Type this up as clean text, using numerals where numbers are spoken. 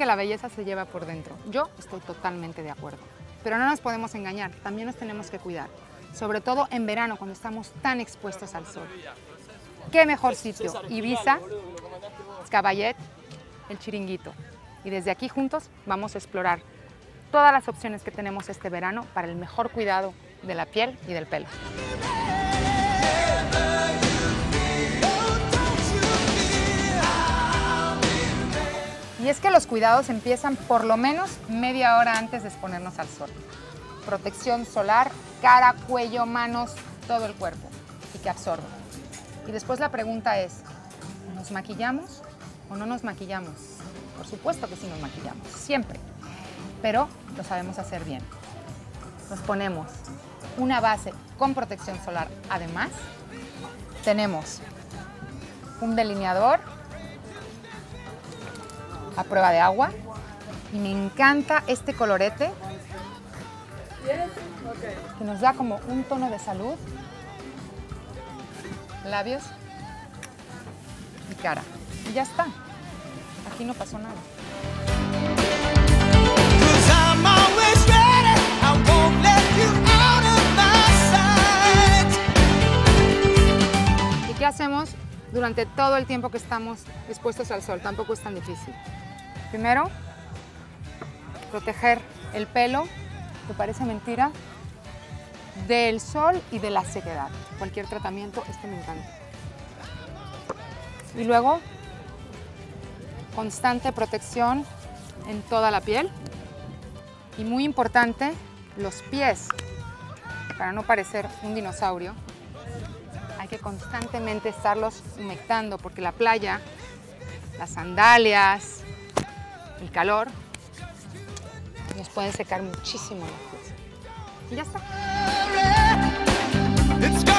la belleza se lleva por dentro. Yo estoy totalmente de acuerdo. Pero no nos podemos engañar, también nos tenemos que cuidar. Sobre todo en verano, cuando estamos tan expuestos al sol. ¿Qué mejor sitio? Ibiza, Xcabayet, El Chiringuito. Y desde aquí juntos vamos a explorar todas las opciones que tenemos este verano para el mejor cuidado de la piel y del pelo. Y es que los cuidados empiezan por lo menos media hora antes de exponernos al sol. Protección solar, cara, cuello, manos, todo el cuerpo y que absorba. Y después la pregunta es, ¿nos maquillamos o no nos maquillamos? Por supuesto que sí nos maquillamos, siempre, pero lo sabemos hacer bien. Nos ponemos una base con protección solar. Además, tenemos un delineador a prueba de agua y me encanta este colorete que nos da como un tono de salud, labios y cara. Y ya está, aquí no pasó nada. ¿Y qué hacemos durante todo el tiempo que estamos expuestos al sol? Tampoco es tan difícil. Primero, proteger el pelo, que parece mentira, del sol y de la sequedad. Cualquier tratamiento, este me encanta. Y luego, constante protección en toda la piel. Y muy importante, los pies. Para no parecer un dinosaurio, hay que constantemente estarlos humectando porque la playa, las sandalias, el calor nos pueden secar muchísimo los pies. Y ya está.